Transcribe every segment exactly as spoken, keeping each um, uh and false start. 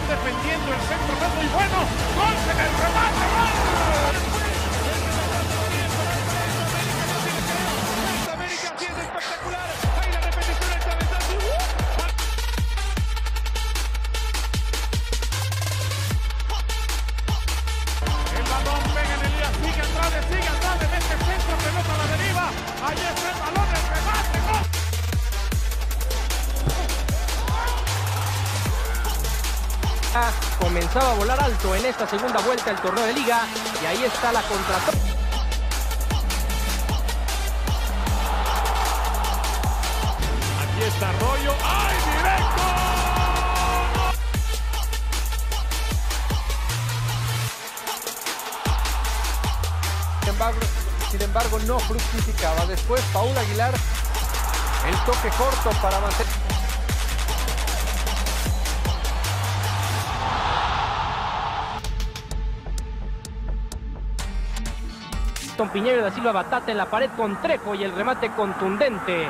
defendiendo el centro, no es muy bueno. ¡Gol en el remate! ¡Gol! América haciendo espectacular. Ahí la repetición del cabezazo. El balón pega en Elías, sigue atrás, sigue atrás, de este centro, pelota a la deriva. Ahí está el balón, el remate. ¡Gol! Comenzaba a volar alto en esta segunda vuelta del torneo de liga y ahí está la contratación. Aquí está Arroyo. ¡Ay, directo! Sin embargo, sin embargo, no fructificaba. Después, Paul Aguilar, el toque corto para mantener. Piñero da Silva, Batata en la pared con Trejo y el remate contundente.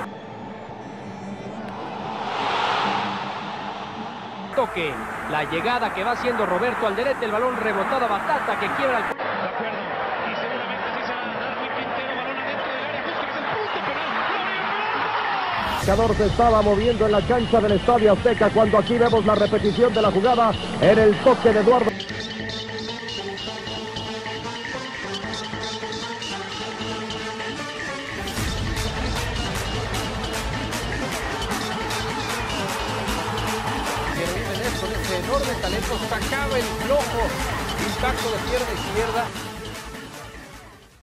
Toque, la llegada que va haciendo Roberto Alderete, el balón rebotado a Batata que quiebra el... De acuerdo, y seguramente así se va a dar Darwin Quintero, balón adentro del área, justo es el punto penal. El marcador se estaba moviendo en la cancha del Estadio Azteca cuando aquí vemos la repetición de la jugada en el toque de Eduardo. Con ese enorme talento sacaba el flojo impacto de pierna izquierda